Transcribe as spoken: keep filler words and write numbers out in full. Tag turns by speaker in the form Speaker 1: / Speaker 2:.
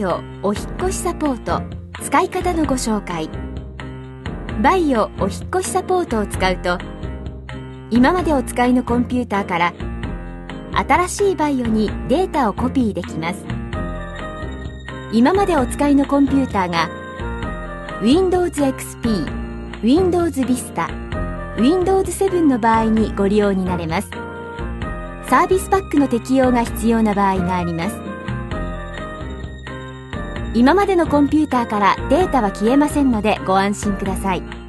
Speaker 1: Vaio お引越しサポート使い方のご紹介。Vaio お引越しサポートを使うと、今までお使いのコンピューターから新しいVaioにデータをコピーできます。今までお使いのコンピューターが Windows エックスピー、Windows Vista、Windows セブンの場合にご利用になれます。サービスパックの適用が必要な場合があります。今までのコンピューターからデータは消えませんのでご安心ください。